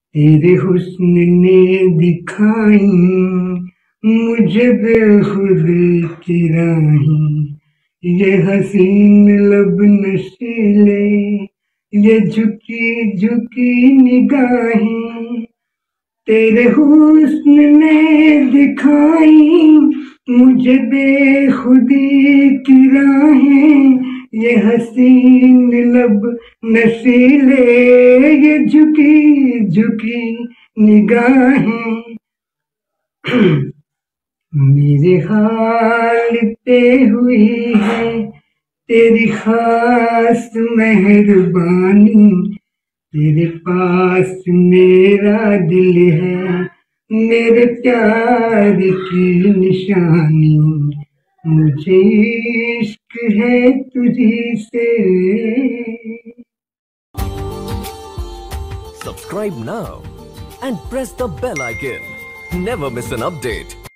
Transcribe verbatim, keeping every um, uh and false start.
तेरे हुस्न ने दिखाई मुझे बेखुद की राहें, ये हसीन लब नशीले, ये झुकी झुकी निगाहें। तेरे हुस्न ने दिखाई मुझे बेखुदी की राहें, ये हसीन लब नशीले, ये झुकी झुकी निगाहें। मेरे हाल पे हुई है तेरी खास मेहरबानी, तेरे पास मेरा दिल है, मेरे प्यार की निशानी, मुझे इश्क है तुझी से। Subscribe now and press the bell icon. Never miss an update.